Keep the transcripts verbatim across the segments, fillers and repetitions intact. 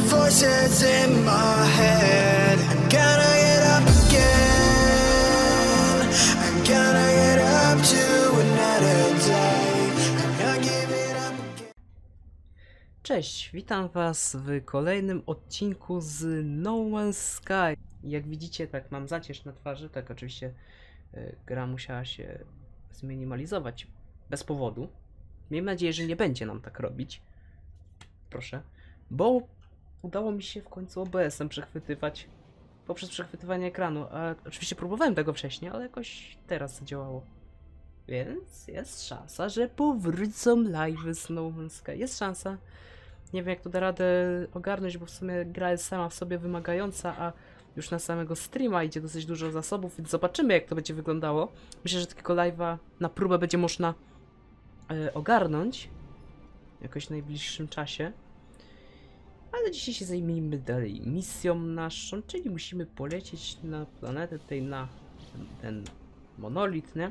voices in my head. I'm gonna get up again. I'm gonna get up to another day. I'm not giving up again. Cześć, witam was w kolejnym odcinku z No Man's Sky. Jak widzicie, tak mam zacierz na twarzy, tak oczywiście y, gra musiała się zminimalizować bez powodu. Miejmy nadzieję, że nie będzie nam tak robić. Proszę. Bo udało mi się w końcu O B S-em przechwytywać poprzez przechwytywanie ekranu. A oczywiście próbowałem tego wcześniej, ale jakoś teraz zadziałało. Więc jest szansa, że powrócą live'y z No Man's Sky. Jest szansa. Nie wiem, jak to da radę ogarnąć, bo w sumie gra jest sama w sobie wymagająca, a już na samego streama idzie dosyć dużo zasobów, więc zobaczymy, jak to będzie wyglądało. Myślę, że takiego live'a na próbę będzie można e, ogarnąć jakoś w najbliższym czasie. Ale dzisiaj się zajmijmy dalej misją naszą, czyli musimy polecieć na planetę tutaj, na ten, ten monolit, nie?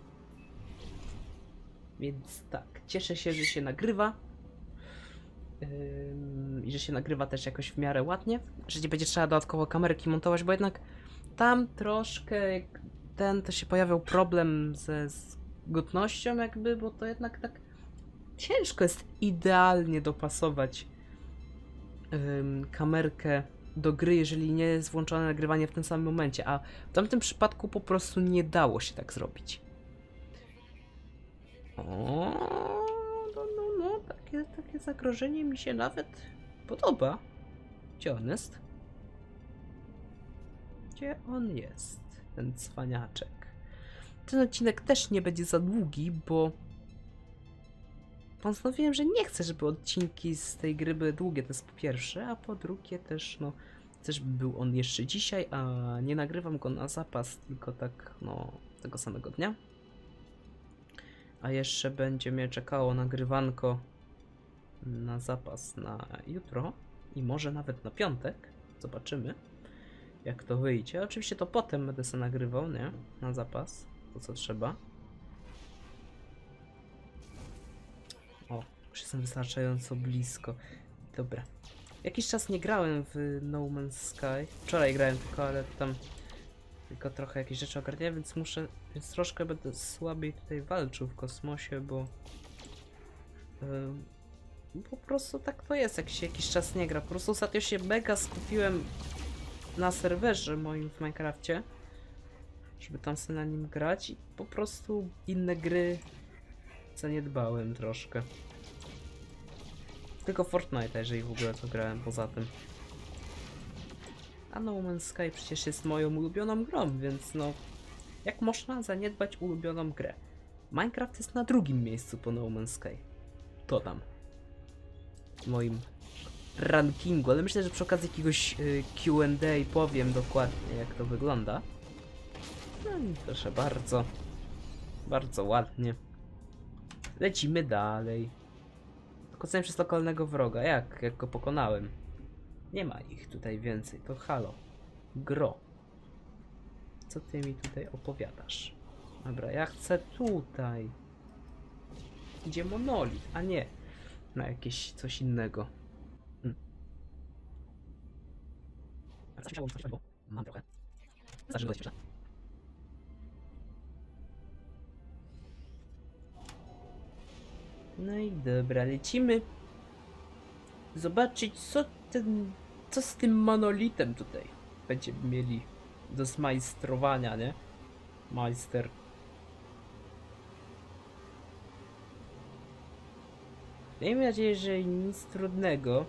Więc tak, cieszę się, że się nagrywa. Yy, I że się nagrywa też jakoś w miarę ładnie, że nie będzie trzeba dodatkowo kamerki montować, bo jednak tam troszkę jak ten to się pojawiał problem ze zgodnością jakby, bo to jednak tak ciężko jest idealnie dopasować yy, kamerkę do gry, jeżeli nie jest włączone nagrywanie w tym samym momencie, a w tamtym przypadku po prostu nie dało się tak zrobić. O. No, no, no, takie, takie zagrożenie mi się nawet podoba. Gdzie on jest? Gdzie on jest? Ten cwaniaczek. Ten odcinek też nie będzie za długi, bo postanowiłem, że nie chcę, żeby odcinki z tej gry były długie, to jest po pierwsze, a po drugie też, no, chcę, żeby był on jeszcze dzisiaj, a nie nagrywam go na zapas, tylko tak, no, tego samego dnia. A jeszcze będzie mnie czekało nagrywanko na zapas na jutro i może nawet na piątek. Zobaczymy, jak to wyjdzie. Oczywiście to potem będę sobie nagrywał, nie? Na zapas, to co trzeba. O, już jestem wystarczająco blisko. Dobra. Jakiś czas nie grałem w No Man's Sky. Wczoraj grałem tylko, ale tam tylko trochę jakieś rzeczy ogarniałem, więc muszę, więc troszkę będę słabiej tutaj walczył w kosmosie, bo yy, po prostu tak to jest, jak się jakiś czas nie gra. Po prostu ostatnio się mega skupiłem na serwerze moim w Minecrafcie, żeby tam sobie na nim grać i po prostu inne gry zaniedbałem troszkę. Tylko Fortnite, jeżeli w ogóle to grałem poza tym. A No Man's Sky przecież jest moją ulubioną grą, więc no... Jak można zaniedbać ulubioną grę? Minecraft jest na drugim miejscu po No Man's Sky. To tam. W moim rankingu, ale myślę, że przy okazji jakiegoś y, Q and A powiem dokładnie, jak to wygląda. No i proszę bardzo. Bardzo ładnie. Lecimy dalej. Pokonałem przez lokalnego wroga. Jak? Jak go pokonałem? Nie ma ich tutaj więcej, to halo. Gro. Co ty mi tutaj opowiadasz? Dobra, ja chcę tutaj. Gdzie monolit, a nie na jakieś coś innego. Hmm. Mam trochę. Zaczynamy jeszcze. No i dobra, lecimy zobaczyć, co ten, co z tym monolitem tutaj będziemy mieli do zmajstrowania, nie? Majster. Miejmy nadzieję, że nic trudnego.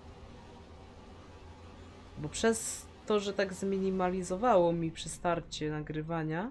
Bo przez to, że tak zminimalizowało mi przy starcie nagrywania.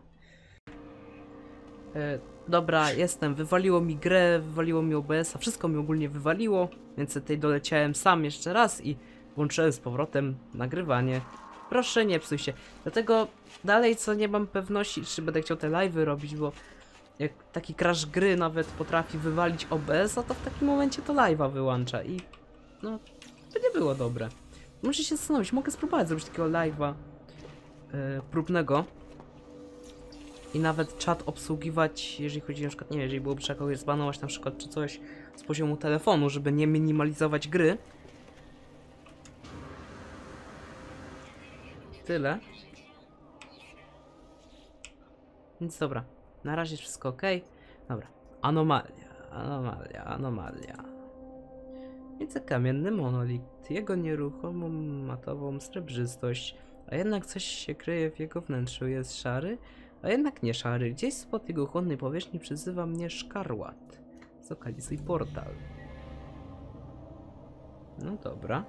E, dobra, jestem. Wywaliło mi grę, wywaliło mi O B S-a, wszystko mi ogólnie wywaliło. Więc tutaj doleciałem sam jeszcze raz i włączyłem z powrotem nagrywanie. Proszę, nie psuj się. Dlatego dalej co nie mam pewności, czy będę chciał te live'y robić, bo jak taki crash gry nawet potrafi wywalić O B S-a, to w takim momencie to live'a wyłącza i no, to nie było dobre. Muszę się zastanowić, mogę spróbować zrobić takiego live'a yy, próbnego i nawet czat obsługiwać, jeżeli chodzi na przykład, nie wiem, jeżeli byłoby trzeba kogoś zbanować na przykład, czy coś z poziomu telefonu, żeby nie minimalizować gry. tyle. Więc dobra, na razie jest wszystko ok. Dobra, anomalia, anomalia, anomalia. Widzę kamienny monolit, jego nieruchomą matową srebrzystość, a jednak coś się kryje w jego wnętrzu. Jest szary, a jednak nie szary. Gdzieś spod jego chłodnej powierzchni przyzywa mnie szkarłat. Zlokalizuj portal. No dobra.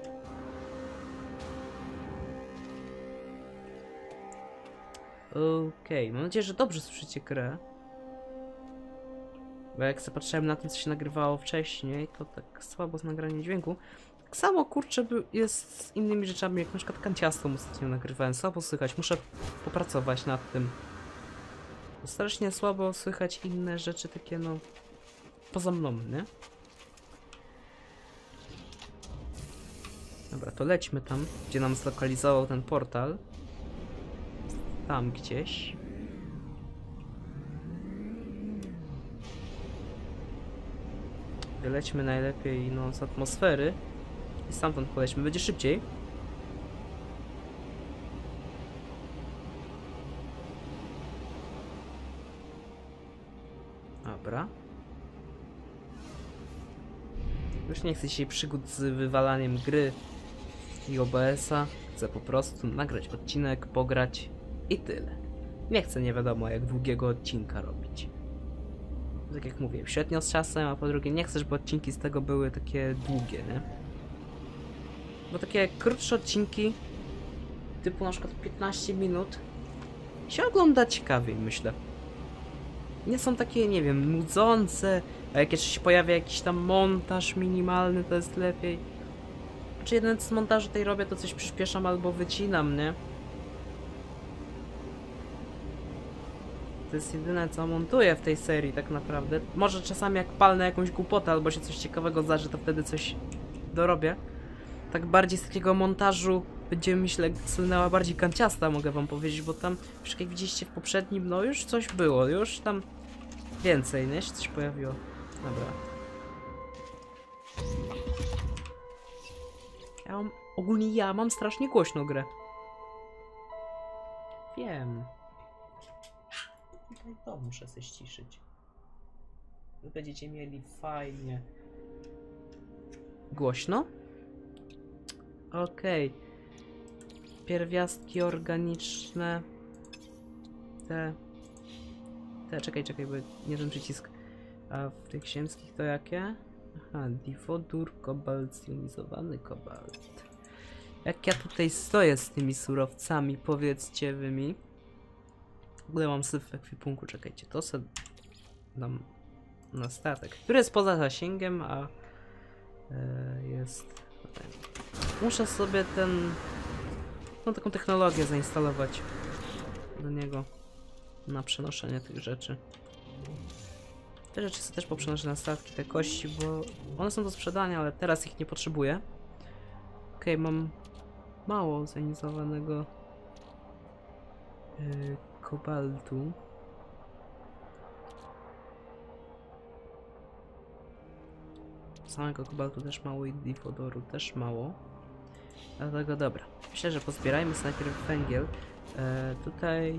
Okej, okay. Mam nadzieję, że dobrze słyszycie grę. Bo jak zapatrzyłem na to, co się nagrywało wcześniej, to tak słabo z nagraniem dźwięku. Tak samo, kurczę, jest z innymi rzeczami, jak na przykład kanciastą ostatnio nagrywałem. Słabo słychać, muszę popracować nad tym. Strasznie słabo słychać inne rzeczy, takie no... poza mną, nie? Dobra, to lećmy tam, gdzie nam zlokalizował ten portal. Tam gdzieś. Wylećmy najlepiej no, z atmosfery. I stamtąd polećmy, będzie szybciej. Dobra. Już nie chcę dzisiaj przygód z wywalaniem gry i O B S-a. Chcę po prostu nagrać odcinek, pograć i tyle. Nie chcę nie wiadomo jak długiego odcinka robić. Tak jak mówię, średnio z czasem, a po drugie nie chcę, żeby odcinki z tego były takie długie, nie? Bo takie krótsze odcinki, typu na przykład piętnaście minut, się ogląda ciekawiej, myślę. Nie są takie, nie wiem, nudzące, a jak jeszcze się pojawia jakiś tam montaż minimalny, to jest lepiej. Czy jeden z montaży tej robię, to coś przyspieszam albo wycinam, nie? To jest jedyne, co montuję w tej serii tak naprawdę. Może czasami jak palnę jakąś głupotę albo się coś ciekawego zdarzy, to wtedy coś dorobię. Tak bardziej z takiego montażu będzie, myślę, słynęła bardziej kanciasta, mogę wam powiedzieć, bo tam, już jak widzieliście w poprzednim, no już coś było, już tam więcej, nie? Się coś pojawiło. Dobra. Ja mam, ogólnie ja mam strasznie głośną grę. Wiem. Tutaj to muszę sobie ściszyć. Wy będziecie mieli fajnie. Głośno? Okej. Okay. Pierwiastki organiczne. Te. Te, czekaj, czekaj, bo nie ten przycisk. A w tych ziemskich to jakie? Aha, difodór, kobalt, zjonizowany kobalt. Jak ja tutaj stoję z tymi surowcami, powiedzcie wy mi. W ogóle mam syf w ekwipunku, czekajcie, to sobie dam na statek, który jest poza zasięgiem, a e, jest... Muszę sobie ten... no taką technologię zainstalować do niego na przenoszenie tych rzeczy. Te rzeczy sobie też poprzenoszę na statki, te kości, bo one są do sprzedania, ale teraz ich nie potrzebuję. Okej, okay, mam mało zaionizowanego yy, kobaltu. Samego kobaltu też mało i difodoru też mało. Dlatego dobra. Myślę, że pozbierajmy sobie najpierw węgiel. E, tutaj...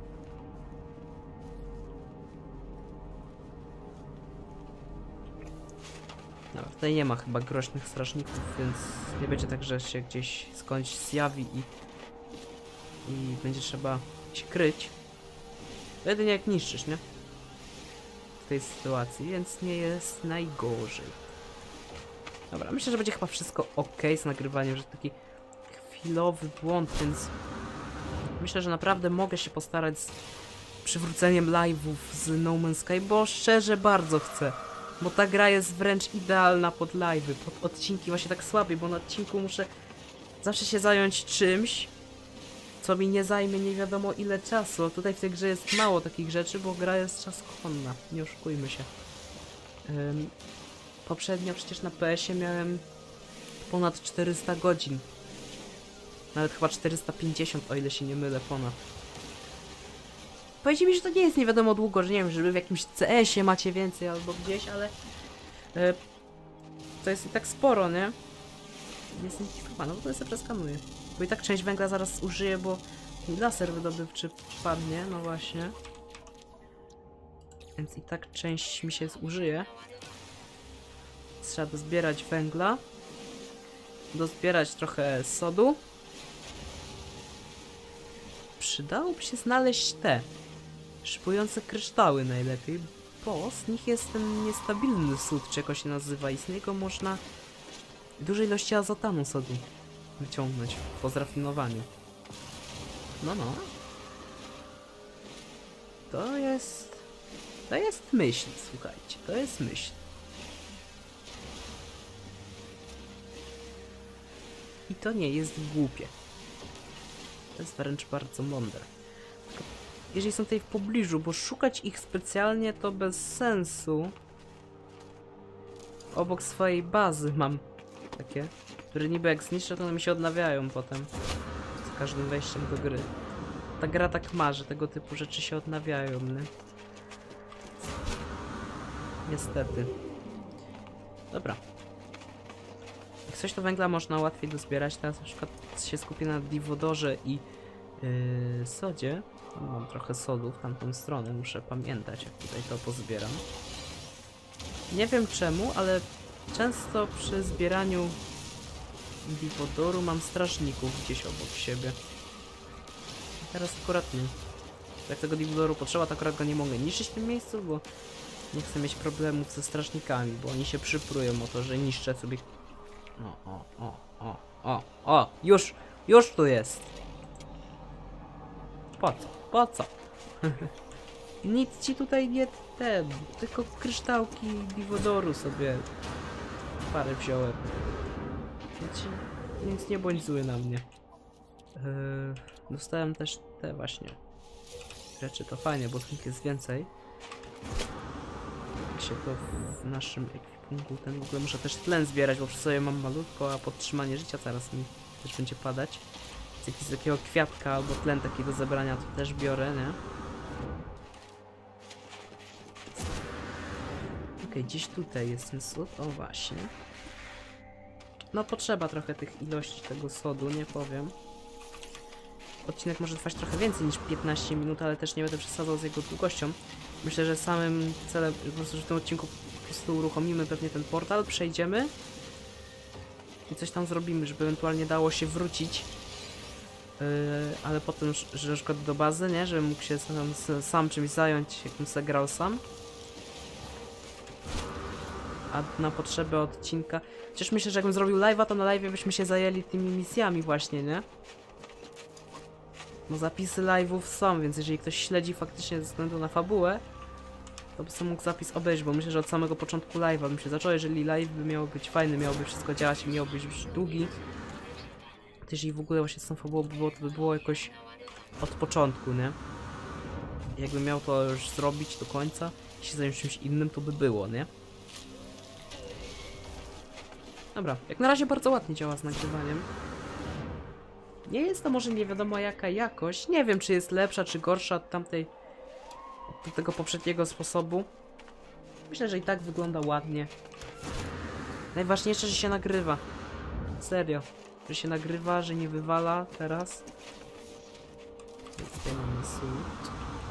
No, tutaj nie ma chyba groźnych strażników, więc nie będzie tak, że się gdzieś skądś zjawi i... i będzie trzeba się kryć. To jedynie jak niszczysz, nie? W tej sytuacji, więc nie jest najgorzej. Dobra, myślę, że będzie chyba wszystko ok z nagrywaniem, że taki chwilowy błąd, więc myślę, że naprawdę mogę się postarać z przywróceniem live'ów z No Man's Sky, bo szczerze bardzo chcę. Bo ta gra jest wręcz idealna pod live'y, pod odcinki właśnie tak słabiej, bo na odcinku muszę zawsze się zająć czymś, co mi nie zajmie nie wiadomo ile czasu. Tutaj w tej grze jest mało takich rzeczy, bo gra jest czasochłonna, nie oszukujmy się. Um, poprzednio przecież na P S ie miałem ponad czterysta godzin. Nawet chyba czterysta pięćdziesiąt, o ile się nie mylę, ponad. Powiedzcie mi, że to nie jest nie wiadomo długo, że nie wiem, żeby w jakimś C S ie macie więcej albo gdzieś, ale e, to jest i tak sporo, nie? Jest chyba, no to ja sobie przeskanuję. Bo i tak część węgla zaraz użyję, bo mi laser wydobywczy padnie, no właśnie. Więc i tak część mi się zużyje. Trzeba dozbierać węgla. Dozbierać trochę sodu. Przydałoby się znaleźć te szybujące kryształy najlepiej, bo z nich jest ten niestabilny sód, czy jakoś się nazywa, i z niego można duże ilości azotanu sodu wyciągnąć po zrafinowaniu. No, no. To jest... To jest myśl, słuchajcie, to jest myśl. I to nie jest głupie. To jest wręcz bardzo mądre. Tylko jeżeli są tutaj w pobliżu, bo szukać ich specjalnie to bez sensu. Obok swojej bazy mam takie, które niby jak zniszczę, to one mi się odnawiają potem. Z każdym wejściem do gry. Ta gra tak ma, że tego typu rzeczy się odnawiają, nie? Niestety. Dobra. Jak coś to węgla można łatwiej dozbierać. Teraz na przykład się skupię na diwodorze i yy, sodzie. Mam trochę sodu w tamtą stronę, muszę pamiętać, jak tutaj to pozbieram. Nie wiem czemu, ale często przy zbieraniu diwodoru mam strażników gdzieś obok siebie. I teraz akurat nie. Jak tego diwodoru potrzeba, to akurat go nie mogę niszczyć w tym miejscu, bo nie chcę mieć problemów ze strażnikami, bo oni się przyprują o to, że niszczę sobie... O, o, o, o, o, o, już, już tu jest. Po co? Po co? Nic ci tutaj nie ten, tylko kryształki diwodoru sobie parę wziąłem. Więc, więc nie bądź zły na mnie. Yy, dostałem też te właśnie rzeczy, to fajnie, bo tych jest więcej. Jak się to w naszym ekwipunku, ten w ogóle muszę też tlen zbierać, bo przy sobie mam malutko, a podtrzymanie życia zaraz mi też będzie padać. Z jakiegoś takiego kwiatka albo tlen taki do zebrania to też biorę, nie? Okej, okay, gdzieś tutaj jest ten sód, o właśnie. No potrzeba trochę tych ilości tego sodu, nie powiem. Odcinek może trwać trochę więcej niż piętnaście minut, ale też nie będę przesadzał z jego długością. Myślę, że samym celem, po prostu, że w tym odcinku po prostu uruchomimy pewnie ten portal, przejdziemy i coś tam zrobimy, żeby ewentualnie dało się wrócić. Yy, ale potem, że na przykład do bazy, nie? Żebym mógł się sam, sam czymś zająć, jakbym sobie grał sam. A na potrzeby odcinka... Chociaż myślę, że jakbym zrobił live'a, to na live'ie byśmy się zajęli tymi misjami właśnie, nie? No zapisy live'ów są, więc jeżeli ktoś śledzi faktycznie ze względu na fabułę, to by sobie mógł zapis obejrzeć, bo myślę, że od samego początku live'a bym się zaczął, jeżeli live by miał być fajny, miałoby wszystko działać i miał być już długi. To jeżeli w ogóle właśnie z tą fabułą by było, to by było jakoś od początku, nie? Jakbym miał to już zrobić do końca i się zająć czymś innym, to by było, nie? Dobra, jak na razie bardzo ładnie działa z nagrywaniem. Nie jest to może nie wiadomo jaka jakość. Nie wiem, czy jest lepsza, czy gorsza od tamtej, od tego poprzedniego sposobu. Myślę, że i tak wygląda ładnie. Najważniejsze, że się nagrywa. Serio. Że się nagrywa, że nie wywala teraz. Tutaj mamy sód.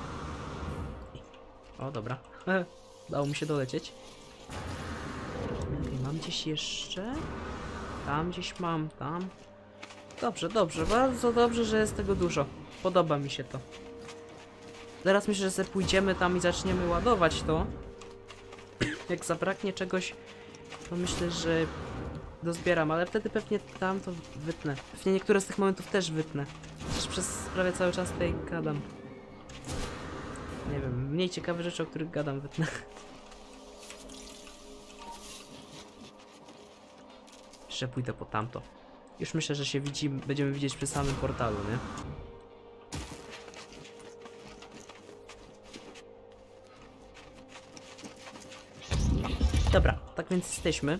O, dobra. Udało mi się dolecieć. Okay, mam gdzieś jeszcze? Tam gdzieś mam, tam. Dobrze, dobrze, bardzo dobrze, że jest tego dużo. Podoba mi się to. Teraz myślę, że sobie pójdziemy tam i zaczniemy ładować to. Jak zabraknie czegoś, to myślę, że dozbieram, ale wtedy pewnie tam to wytnę. Pewnie niektóre z tych momentów też wytnę. Przecież przez prawie cały czas tutaj gadam. Nie wiem, mniej ciekawe rzeczy, o których gadam, wytnę. Jeszcze pójdę po tamto. Już myślę, że się widzimy, będziemy widzieć przy samym portalu, nie? Dobra, tak więc jesteśmy.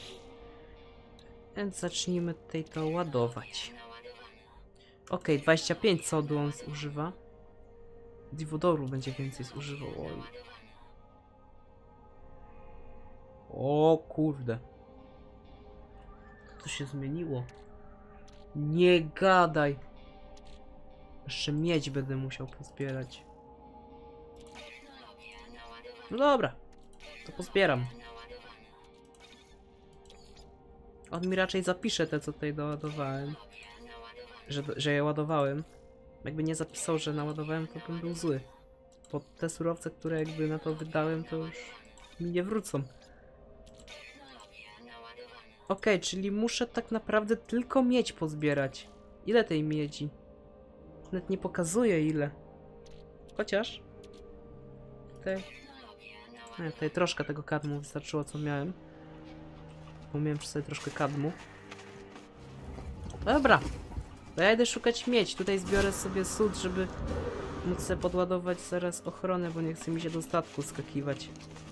Więc zacznijmy tutaj to ładować. Ok, dwadzieścia pięć sodu on zużywa. Diwodoru będzie więcej zużywał. Oj. O kurde. To się zmieniło. Nie gadaj. Jeszcze miedź będę musiał pozbierać. No dobra. To pozbieram. On mi raczej zapisze te, co tutaj doładowałem. Że, że je ładowałem. Jakby nie zapisał, że naładowałem, to bym był zły. Bo te surowce, które jakby na to wydałem, to już mi nie wrócą. Okej, okay, czyli muszę tak naprawdę tylko miedź pozbierać. Ile tej miedzi? Nawet nie pokazuje ile. Chociaż... Tutaj... Nie, tutaj troszkę tego kadmu wystarczyło, co miałem. Bo miałem przy sobie troszkę kadmu. Dobra. To ja idę szukać miedź. Tutaj zbiorę sobie sód, żeby móc sobie podładować zaraz ochronę, bo nie chce mi się do statku skakiwać.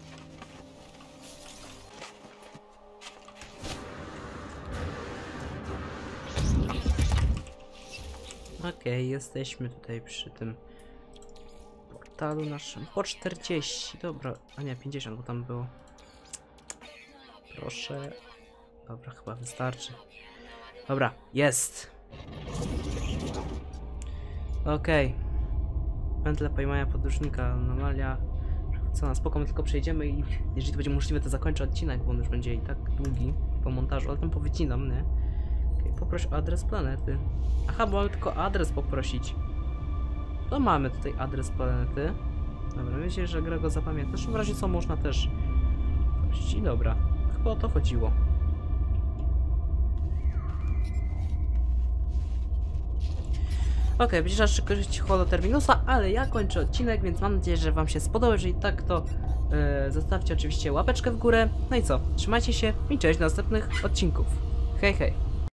Okej, okay, jesteśmy tutaj przy tym portalu naszym. Po czterdzieści, dobra. A nie, pięćdziesiąt, bo tam było. Proszę. Dobra, chyba wystarczy. Dobra, jest. Okej. Okay. Pętle pojmania podróżnika, anomalia. Co na spoko, my tylko przejdziemy i jeżeli to będzie możliwe, to zakończę odcinek, bo on już będzie i tak długi po montażu, ale tam powycinam, nie? Okay, poproś o adres planety. Aha, bo mamy tylko adres poprosić. To mamy tutaj adres planety. Dobra, myślę, że gra go zapamięta. Zresztą w razie co można też prosić. I dobra, chyba o to chodziło. Okej, okay, będzie czas szybkość holoterminusa, ale ja kończę odcinek, więc mam nadzieję, że wam się spodobał. Jeżeli tak, to yy, zostawcie oczywiście łapeczkę w górę. No i co? Trzymajcie się i cześć do następnych odcinków. Hej, hej!